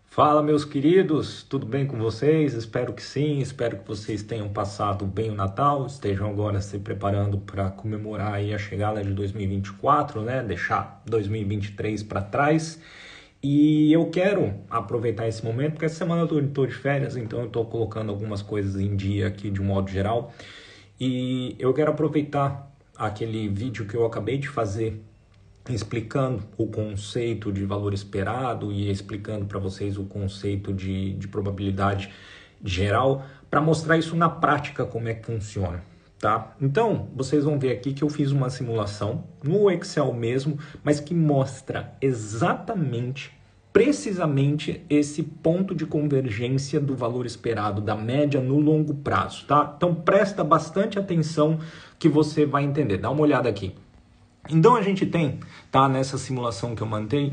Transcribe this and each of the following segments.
Fala, meus queridos, tudo bem com vocês? Espero que sim, espero que vocês tenham passado bem o Natal, estejam agora se preparando para comemorar aí a chegada de 2024, né? Deixar 2023 para trás. E eu quero aproveitar esse momento, porque essa semana eu estou de férias, então eu estou colocando algumas coisas em dia aqui de um modo geral. E eu quero aproveitar aquele vídeo que eu acabei de fazer explicando o conceito de valor esperado e explicando para vocês o conceito de probabilidade geral, para mostrar isso na prática como é que funciona, tá? Então, vocês vão ver aqui que eu fiz uma simulação no Excel mesmo, mas que mostra exatamente, precisamente esse ponto de convergência do valor esperado, da média no longo prazo, tá? Então, presta bastante atenção que você vai entender. Dá uma olhada aqui. Então a gente tem, tá, nessa simulação que eu mantei,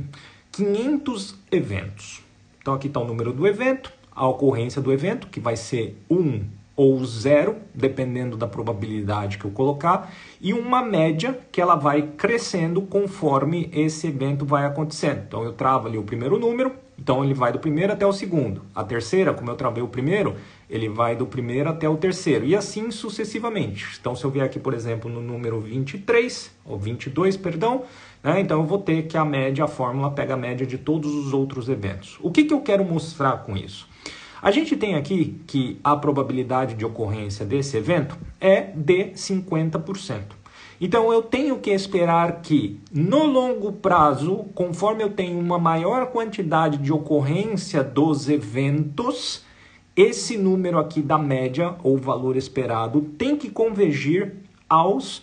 500 eventos. Então aqui está o número do evento, a ocorrência do evento, que vai ser 1 ou 0, dependendo da probabilidade que eu colocar, e uma média que ela vai crescendo conforme esse evento vai acontecendo. Então eu travo ali o primeiro número, então ele vai do primeiro até o segundo. A terceira, como eu travei o primeiro, ele vai do primeiro até o terceiro, e assim sucessivamente. Então, se eu vier aqui, por exemplo, no número 23, ou 22, perdão, né, então eu vou ter que a fórmula pega a média de todos os outros eventos. O que eu quero mostrar com isso? A gente tem aqui que a probabilidade de ocorrência desse evento é de 50%. Então, eu tenho que esperar que, no longo prazo, conforme eu tenho uma maior quantidade de ocorrência dos eventos, esse número aqui da média, ou valor esperado, tem que convergir aos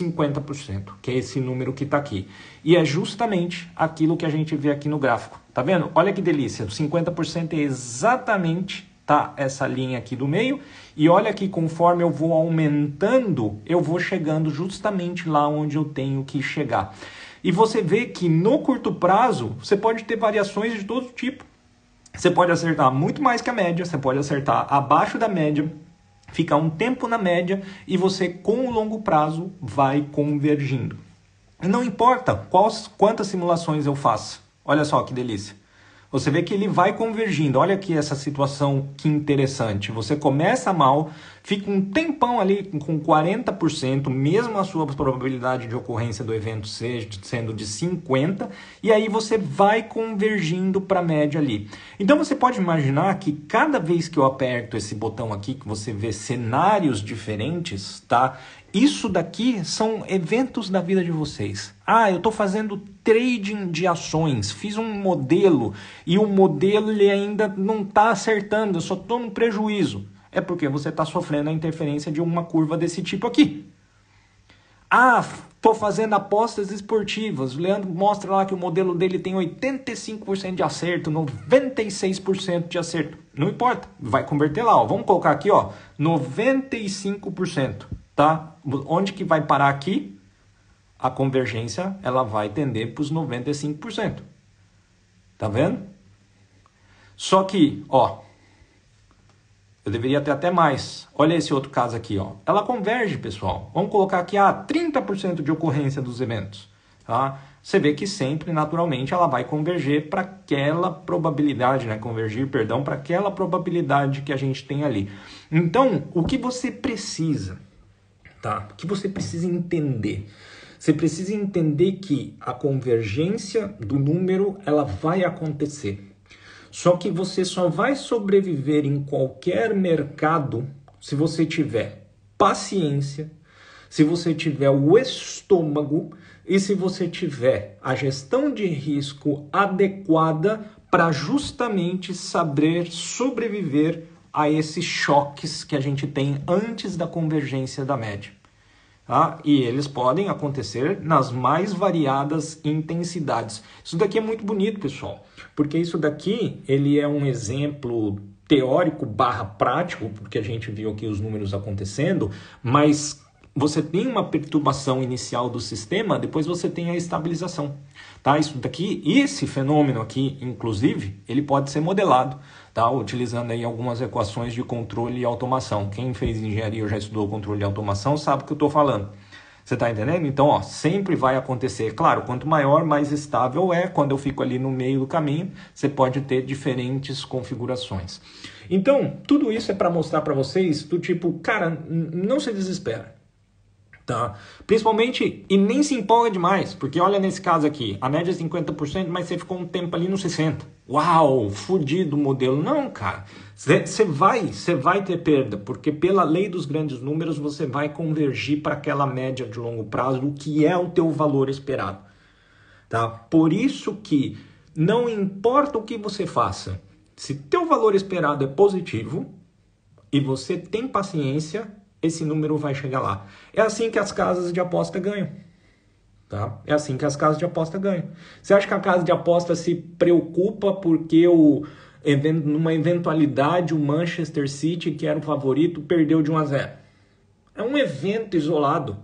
50%, que é esse número que está aqui. E é justamente aquilo que a gente vê aqui no gráfico. Tá vendo? Olha que delícia, 50% é exatamente, tá, essa linha aqui do meio. E olha que conforme eu vou aumentando, eu vou chegando justamente lá onde eu tenho que chegar. E você vê que no curto prazo, você pode ter variações de todo tipo. Você pode acertar muito mais que a média, você pode acertar abaixo da média, ficar um tempo na média e você, com o longo prazo, vai convergindo. E não importa quantas simulações eu faço. Olha só que delícia. Você vê que ele vai convergindo. Olha aqui essa situação que interessante. Você começa mal, fica um tempão ali com 40%, mesmo a sua probabilidade de ocorrência do evento sendo de 50%, e aí você vai convergindo para a média ali. Então você pode imaginar que cada vez que eu aperto esse botão aqui, que você vê cenários diferentes, tá? Isso daqui são eventos da vida de vocês. Ah, eu estou fazendo trading de ações, fiz um modelo e o modelo ele ainda não está acertando, eu só estou no prejuízo. É porque você está sofrendo a interferência de uma curva desse tipo aqui. Ah, estou fazendo apostas esportivas. O Leandro mostra lá que o modelo dele tem 85% de acerto, 96% de acerto. Não importa, vai converter lá. Ó. Vamos colocar aqui, ó, 95%. Tá? Onde que vai parar aqui? A convergência ela vai tender para os 95%. Tá vendo? Só que, ó, eu deveria ter até mais. Olha esse outro caso aqui, ó. Ela converge, pessoal. Vamos colocar aqui 30% de ocorrência dos eventos. Tá? Você vê que sempre, naturalmente, ela vai converger para aquela probabilidade, né? Convergir, perdão, para aquela probabilidade que a gente tem ali. Então, o que você precisa? Tá? O que você precisa entender? Você precisa entender que a convergência do número ela vai acontecer. Só que você só vai sobreviver em qualquer mercado se você tiver paciência, se você tiver o estômago e se você tiver a gestão de risco adequada para justamente saber sobreviver a esses choques que a gente tem antes da convergência da média. Tá? E eles podem acontecer nas mais variadas intensidades. Isso daqui é muito bonito, pessoal, porque isso daqui ele é um exemplo teórico barra prático, porque a gente viu aqui os números acontecendo, mas você tem uma perturbação inicial do sistema, depois você tem a estabilização. Tá? Isso daqui, esse fenômeno aqui, inclusive, ele pode ser modelado, tá? Utilizando aí algumas equações de controle e automação. Quem fez engenharia ou já estudou controle e automação sabe o que eu estou falando. Você tá entendendo? Então, ó, sempre vai acontecer. Claro, quanto maior, mais estável é. Quando eu fico ali no meio do caminho, você pode ter diferentes configurações. Então, tudo isso é para mostrar para vocês do tipo, cara, não se desespera. Tá? Principalmente, e nem se empolga demais, porque olha nesse caso aqui, a média é 50%, mas você ficou um tempo ali no 60%. Uau, fudido o modelo. Não, cara, você vai ter perda, porque pela lei dos grandes números você vai convergir para aquela média de longo prazo, o que é o teu valor esperado. Tá? Por isso que não importa o que você faça, se teu valor esperado é positivo e você tem paciência, esse número vai chegar lá. É assim que as casas de aposta ganham. Tá? É assim que as casas de aposta ganham. Você acha que a casa de aposta se preocupa porque numa eventualidade o Manchester City, que era o favorito, perdeu de 1-0? É um evento isolado.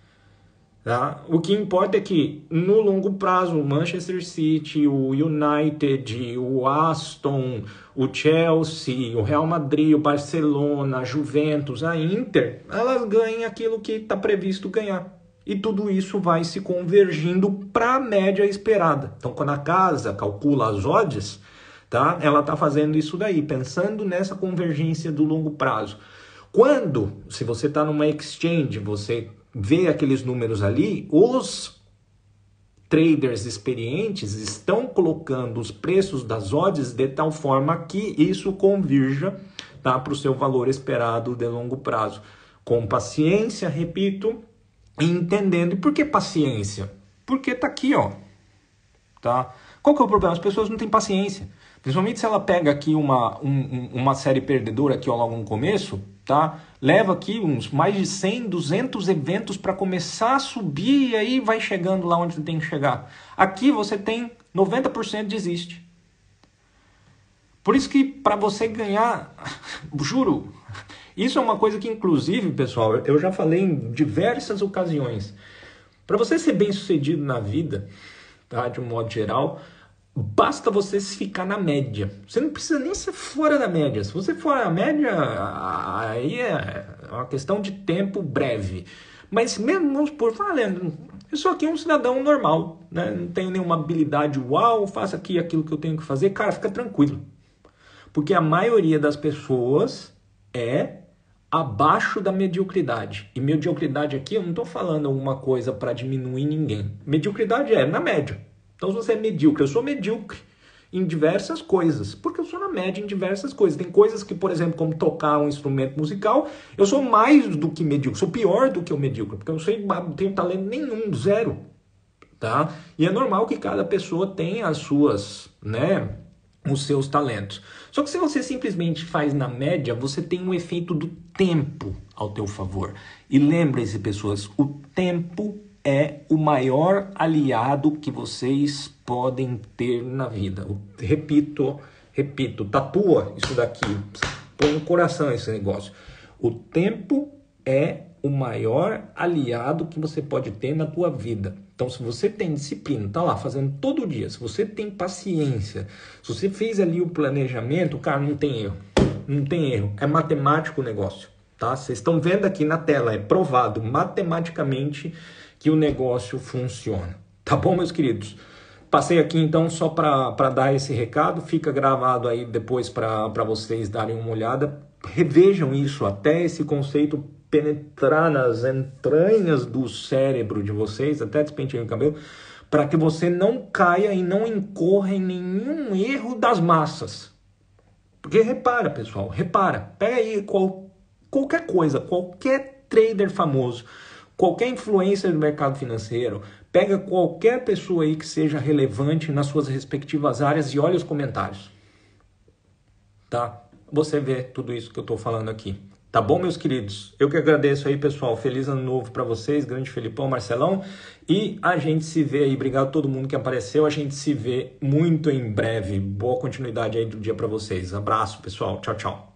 Tá? O que importa é que no longo prazo o Manchester City, o United, o Aston, o Chelsea, o Real Madrid, o Barcelona, a Juventus, a Inter, elas ganham aquilo que está previsto ganhar. E tudo isso vai se convergindo para a média esperada. Então, quando a casa calcula as odds, tá? Ela está fazendo isso daí, pensando nessa convergência do longo prazo. Quando, se você está numa exchange, você vê aqueles números ali, os traders experientes estão colocando os preços das odds de tal forma que isso convirja, tá, para o seu valor esperado de longo prazo. Com paciência, repito, entendendo. E por que paciência? Porque tá aqui, ó. Tá? Qual que é o problema? As pessoas não têm paciência. Principalmente se ela pega aqui uma série perdedora aqui ó, logo no começo, tá? Leva aqui uns mais de 100, 200 eventos para começar a subir e aí vai chegando lá onde você tem que chegar. Aqui você tem 90% desiste. Por isso que para você ganhar, juro, isso é uma coisa que inclusive, pessoal, eu já falei em diversas ocasiões. Para você ser bem sucedido na vida, tá, de um modo geral, basta você ficar na média. Você não precisa nem ser fora da média. Se você for na média, aí é uma questão de tempo breve. Mas mesmo, vamos por falando, eu sou aqui um cidadão normal, né? Não tenho nenhuma habilidade, uau, faço aqui aquilo que eu tenho que fazer. Cara, fica tranquilo. Porque a maioria das pessoas é abaixo da mediocridade. E mediocridade aqui, eu não estou falando alguma coisa para diminuir ninguém. Mediocridade é na média. Então, se você é medíocre, eu sou medíocre em diversas coisas, porque eu sou na média em diversas coisas. Tem coisas que, por exemplo, como tocar um instrumento musical, eu sou mais do que medíocre, sou pior do que o medíocre, porque eu não tenho talento nenhum, zero. Tá? E é normal que cada pessoa tenha as suas, né, os seus talentos. Só que se você simplesmente faz na média, você tem um efeito do tempo ao teu favor. E lembrem-se, pessoas, o tempo é o maior aliado que vocês podem ter na vida. Repito, tatua isso daqui, põe no coração esse negócio. O tempo é o maior aliado que você pode ter na tua vida. Então, se você tem disciplina, tá lá fazendo todo dia, se você tem paciência, se você fez ali o planejamento, cara, não tem erro. Não tem erro. É matemático o negócio, tá? Vocês estão vendo aqui na tela, é provado matematicamente que o negócio funciona. Tá bom, meus queridos? Passei aqui então só para dar esse recado, fica gravado aí depois para vocês darem uma olhada. Revejam isso, até esse conceito penetrar nas entranhas do cérebro de vocês, até despenteei o cabelo, para que você não caia e não incorra em nenhum erro das massas. Porque repara, pessoal, repara, pega aí qualquer coisa, qualquer trader famoso, qualquer influencer do mercado financeiro, pega qualquer pessoa aí que seja relevante nas suas respectivas áreas e olha os comentários. Tá? Você vê tudo isso que eu estou falando aqui. Tá bom, meus queridos? Eu que agradeço aí, pessoal. Feliz ano novo para vocês, grande Felipão, Marcelão. E a gente se vê aí. Obrigado a todo mundo que apareceu. A gente se vê muito em breve. Boa continuidade aí do dia para vocês. Abraço, pessoal. Tchau, tchau.